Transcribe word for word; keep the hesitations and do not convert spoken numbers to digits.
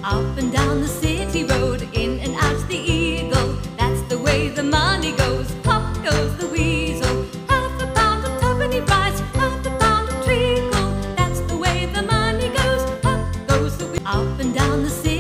Up and down the city road, in and out the eagle. That's the way the money goes. Pop goes the weasel. Half a pound of twopenny rice, half a pound of treacle. That's the way the money goes. Pop goes the weasel. Up and down the city